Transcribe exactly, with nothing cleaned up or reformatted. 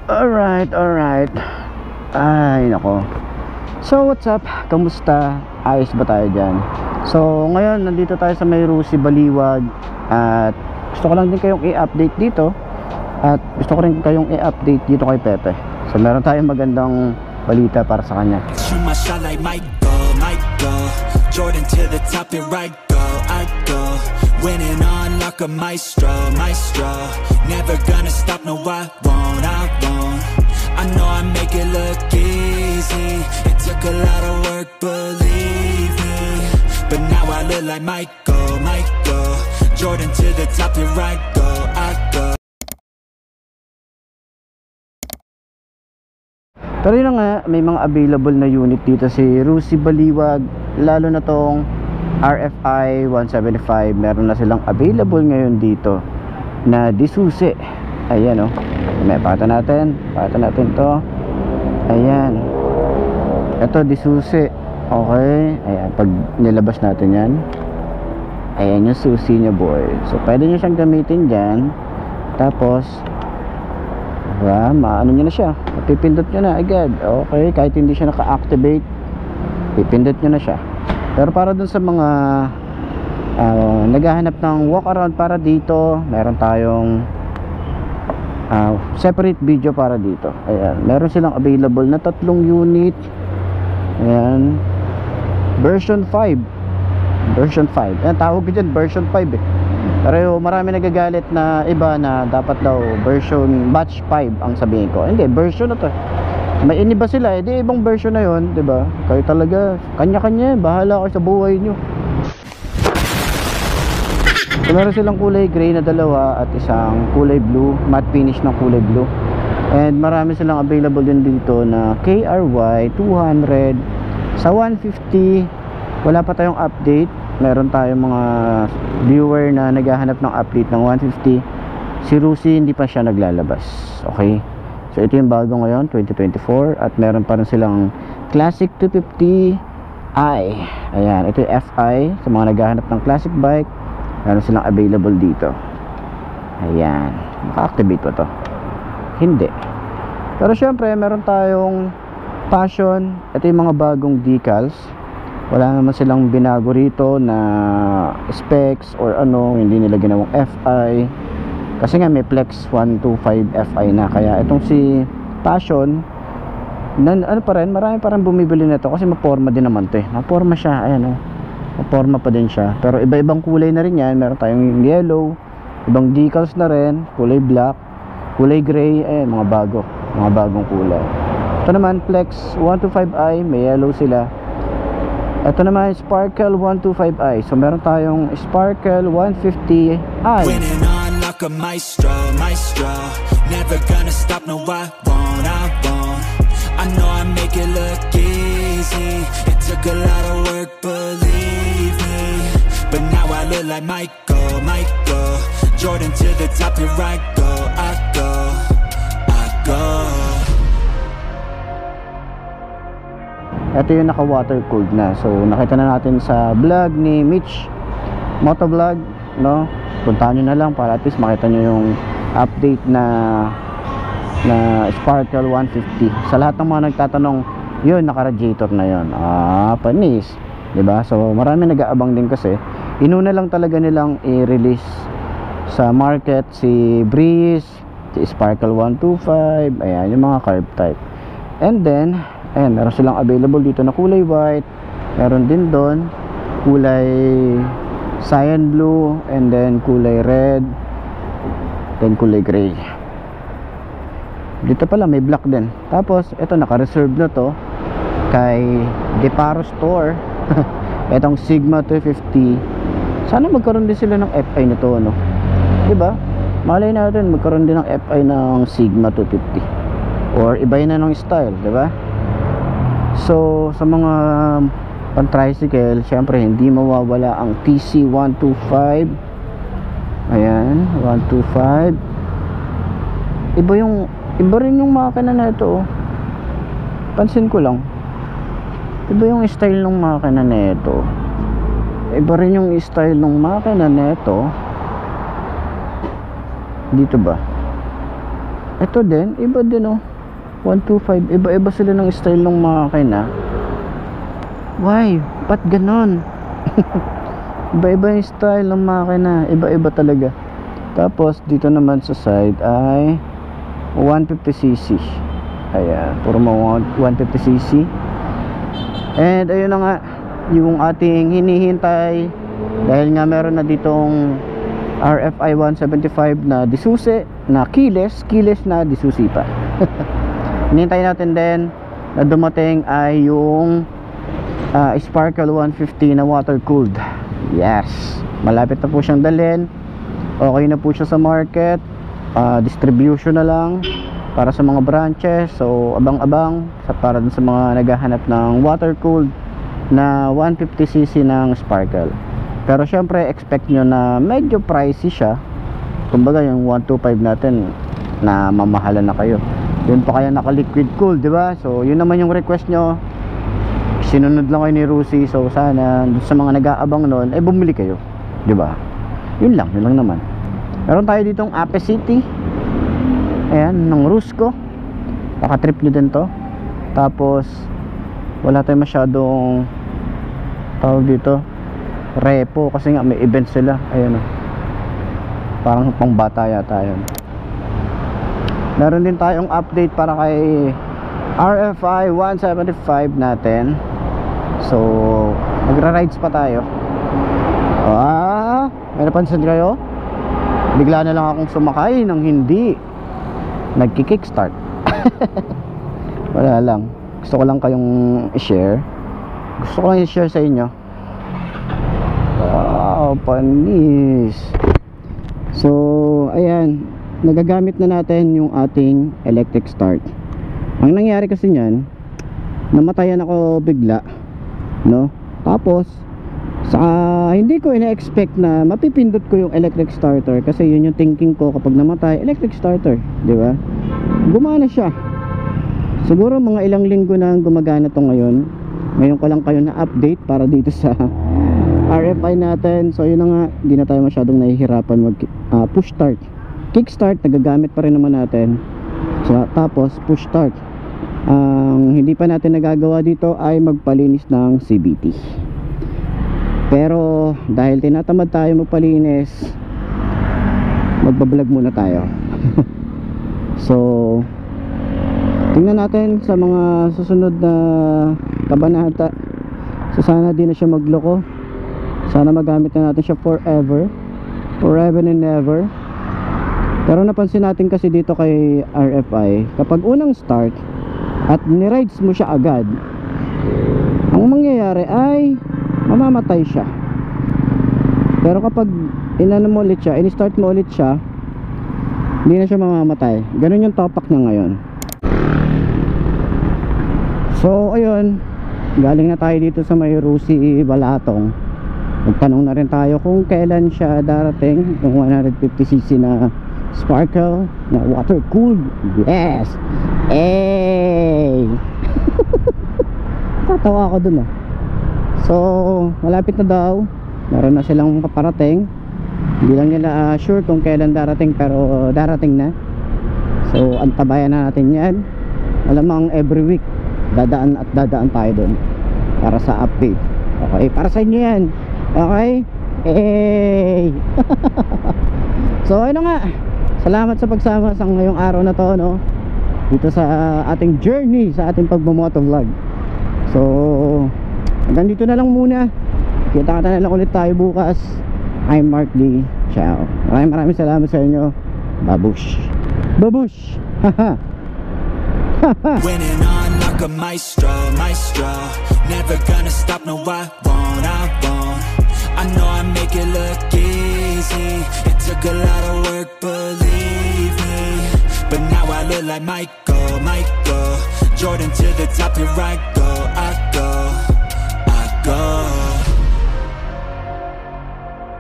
Alright, alright. Ay, nako. So, what's up? Kamusta? Ayos ba tayo dyan? So, ngayon, nandito tayo sa may Rusi, Baliwag. At gusto ko lang din kayong i-update dito. At gusto ko rin kayong i-update dito kay Pepe. So, meron tayong magandang balita para sa kanya. Jordan to the top and right go, I go. Winning on like a maestro, maestro. Never gonna stop, no I won't, I won't. I know I make it look easy. It took a lot of work, believe me. But now I look like Michael, Michael. Jordan to the top and right go, I go. Pero yun nga, may mga available na unit dito si Rusi, Baliwag. Lalo na tong R F I one seventy-five. Meron na silang available ngayon dito na Disusi. Ayan o, oh. May pakita natin. Pakita natin to. Ayan. Ito Disusi. Okay. Ayan, pag nilabas natin yan, ayan yung susi niya, boy. So pwede nyo siyang gamitin dyan. Tapos diba, maano nyo na siya, pipindot nyo na agad. Okay, kahit hindi siya naka-activate, pipindot nyo na siya. Pero para dun sa mga uh, naghahanap ng walk around para dito, meron tayong uh, separate video para dito. Ayan, meron silang available na tatlong unit. Ayan, version five. Version five, ayan, tawag ko dyan version five eh. Pero marami nagagalit na iba na dapat daw version batch five ang sabihin ko. Hindi, version na to. May iniba sila, eh di ibang version na yon, di ba? Kayo talaga, kanya-kanya, bahala kayo sa buhay nyo. So, meron silang kulay gray na dalawa at isang kulay blue, matte finish ng kulay blue. And marami silang available din dito na K R Y two hundred. Sa one fifty, wala pa tayong update. Meron tayong mga viewer na naghahanap ng update ng one fifty. Si Rusi hindi pa siya naglalabas. Okay, so ito yung bago ngayon, twenty twenty-four. At meron pa rin silang Classic two fifty i. Ayan, ito yung F I. Sa mga naghahanap ng classic bike, meron silang available dito. Ayan, maka-activate pa to? Hindi. Pero syempre meron tayong Passion. Ito yung mga bagong decals. Wala naman silang binago rito na specs or ano, hindi nila ginawang F I kasi nga may Flex one twenty-five F I na. Kaya itong si Passion na, ano pa rin, marami pa rin bumibili nito kasi maporma din naman to eh. Maporma siya, ayan o, maporma pa din siya. Pero iba-ibang kulay na rin yan. Meron tayong yellow, ibang decals na rin, kulay black, kulay gray, ayan, mga bago, mga bagong kulay. Ito naman Flex one twenty-five i, may yellow sila. Ito naman Sparkle one twenty-five i. So meron tayong Sparkle one fifty i. Winning on like a maestro, maestro. Never gonna stop, no I won't, I won't. I know I make it look easy. It took a lot of work, believe me. But now I look like Michael, Michael. Jordan to the top, here I go, I go, I go. Ito yung naka water cooled na. So nakita na natin sa vlog ni Mitch Motovlog, no? Puntahan nyo na lang para at least makita nyo yung update na na Sparkle one fifty. Sa lahat ng mga nagtatanong, yun, naka-radiator na yun. Ah, panis, diba? So marami nag-aabang din kasi inuna lang talaga nilang i-release sa market si Breeze, si Sparkle one twenty-five, ayan yung mga carb type. And then ayan, meron silang available dito na kulay white. Meron din doon kulay cyan blue, and then kulay red, then kulay gray. Dito pala may black din. Tapos ito naka-reserve na to kay Deparo Store. Etong Sigma two fifty. Sana magkaroon din sila ng F I nito, no? Diba? Malay natin magkaroon din ng F I ng Sigma two fifty. Or ibahin na ng style, diba? So sa mga pan-tricycle, syempre hindi mawawala ang T C one twenty-five. Ayan, one twenty-five. Iba yung, iba rin yung makina na ito, oh. Pansin ko lang, iba yung style ng makina na ito. Iba rin yung style ng makina na ito. Dito ba? Ito din, iba din oh. one twenty-five, iba-iba sila ng style ng makina. Why? Ba't ganon? Iba-iba yung style ng makina, iba-iba talaga. Tapos dito naman sa side ay one fifty c c. Ayan, puro mga one fifty c c. And ayun na nga yung ating hinihintay, dahil nga meron na ditong R F I one seventy-five na disusi, na keyless, keyless na disusi pa. Hinihintay natin din na dumating ay yung uh, Sparkle one fifty na water cooled. Yes, malapit na po siyang dalhin. Okay na po siya sa market. uh, Distribution na lang para sa mga branches. So abang-abang sa, para dun sa mga naghahanap ng water cooled na one fifty c c ng Sparkle. Pero syempre expect nyo na medyo pricey siya. Kumbaga yung one twenty-five natin na mamahalan na kayo, yun pa kaya naka liquid cool, di ba? So yun naman yung request nyo, sinunod lang kayo ni Rusi. So sana sa mga nag-aabang nun, eh bumili kayo, di ba? Yun lang, yun lang naman. Meron tayo ditong Ape City, ayan, ng Rusco. Naka-trip nyo din to. Tapos wala tayong masyadong tawag dito repo, kasi nga may event sila. Ayan o, parang pang bata yata yun. Meron din tayong update para kay R F I one seventy-five natin. So magra-rides pa tayo. Ah, may napansin kayo? Bigla na lang akong sumakay nang hindi nagki-kickstart. Wala lang, gusto ko lang kayong i-share. Gusto ko lang i-share sa inyo. Wow, panis. So ayan, nagagamit na natin yung ating electric start. Ang nangyari kasi niyan, namatayan ako bigla, no? Tapos sa hindi ko ina-expect na mapipindot ko yung electric starter, kasi yun yung thinking ko kapag namatay, electric starter, di ba? Gumana siya. Siguro mga ilang linggo na gumagana to ngayon. Ngayon ko lang kayo na update para dito sa R F I natin. So yun na nga, hindi na tayo masyadong nahihirapan mag uh, push start. Kickstart nagagamit pa rin naman natin. So, tapos push start, ang hindi pa natin nagagawa dito ay magpalinis ng C V T. Pero dahil tinatamad tayo magpalinis, magbablog muna tayo. So tingnan natin sa mga susunod na kabanata. So sana di na siya magloko, sana magamit na natin siya forever, forever and ever. Pero napansin natin kasi dito kay R F I, kapag unang start at ni-rides mo siya agad, ang mangyayari ay mamamatay siya. Pero kapag inano mo ulit siya, in-start mo ulit siya, hindi na siya mamamatay. Ganun yung topak niya ngayon. So ayun, galing na tayo dito sa may Rusi Balatong. Nagtanong na rin tayo kung kailan siya darating, yung one fifty c c na Sparkle na water cooled. Yes! Hey! Tatawa ako dun ah. So malapit na daw, meron na silang paparating. Hindi lang nila uh, sure kung kailan darating, pero darating na. So antabayan na natin yan. Malamang every week dadaan at dadaan tayo dun para sa update. Okay, para sa inyo yan. Okay? Hey! So ayun nga, salamat sa pagsama sa ngayong araw na to, no? Dito sa ating journey, sa ating pagmamotovlog. So hanggang dito na lang muna. Kita-kita na lang ulit tayo bukas. I'm Mark D. Ciao. Maraming maraming salamat sa inyo. Babush. Babush. Haha. Winning on like a maestro, maestro. Never gonna stop, no I won't, I won't. I know I make it look easy. It took a lot of work, believe me. But now I look like Michael, Michael Jordan to the top, here I go, I go, I go.